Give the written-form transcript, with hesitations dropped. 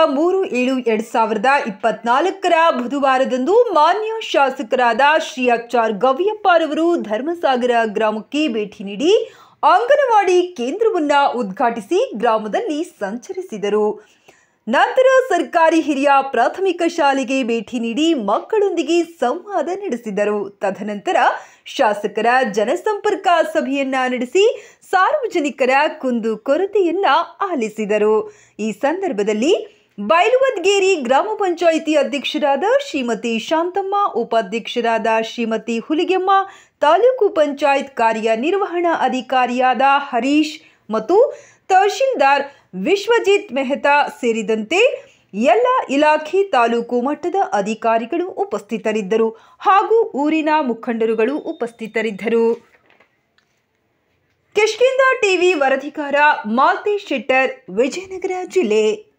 ದಿನಾಂಕ 3/7/2024 ಬುಧವಾರದಂದು ಮಾನ್ಯ ಶಾಸಕರಾದ ಶ್ರೀ ಎಚ್.ಆರ್. ಗವಿಯಪ್ಪರವರು ಧರ್ಮಸಾಗರ ಗ್ರಾಮಕ್ಕೆ ಭೇಟಿ ನೀಡಿ ಅಂಗನವಾಡಿ ಕೇಂದ್ರವನ್ನು ಉದ್ಘಾಟಿಸಿ ಗ್ರಾಮದಲ್ಲಿ ಸಂಚರಿಸಿದರು. ನಂತರ ಸರ್ಕಾರಿ ಹಿರಿಯ ಪ್ರಾಥಮಿಕ ಶಾಲೆಗೆ ಭೇಟಿ ನೀಡಿ ಮಕ್ಕಳೊಂದಿಗೆ ಸಂವಾದ ನಡೆಸಿದರು. ತದನಂತರ ಶಾಸಕರ ಜನಸಂಪರ್ಕ ಸಭೆಯನ್ನ ನಡೆಸಿ ಸಾರ್ವಜನಿಕರ ಕುಂದುಕೊರತೆಯನ್ನ ಆಲಿಸಿದರು. ಈ ಸಂದರ್ಭದಲ್ಲಿ ಬೈಲುವದ್ಗೇರಿ ಗ್ರಾಮ ಪಂಚಾಯಿತಿ ಅಧ್ಯಕ್ಷರಾದ ಶ್ರೀಮತಿ ಶಾಂತಮ್ಮ, ಉಪಾಧ್ಯಕ್ಷರಾದ ಶ್ರೀಮತಿ ಹುಲಿಗೆಮ್ಮ, ತಾಲೂಕು ಪಂಚಾಯತ್ ಕಾರ್ಯನಿರ್ವಹಣಾ ಅಧಿಕಾರಿಯಾದ ಹರೀಶ್ ಮತ್ತು ತಹಶೀಲ್ದಾರ್ ವಿಶ್ವಜಿತ್ ಮೆಹ್ತಾ ಸೇರಿದಂತೆ ಎಲ್ಲ ಇಲಾಖೆ ತಾಲೂಕು ಮಟ್ಟದ ಅಧಿಕಾರಿಗಳು ಉಪಸ್ಥಿತರಿದ್ದರು ಹಾಗೂ ಊರಿನ ಮುಖಂಡರುಗಳು ಉಪಸ್ಥಿತರಿದ್ದರು. ಕಿಷ್ಕಿಂಧ ಟಿವಿ ವರದಿಗಾರ ಮಾಲ್ತೇಶ್ ಶೆಟ್ಟರ್, ವಿಜಯನಗರ ಜಿಲ್ಲೆ.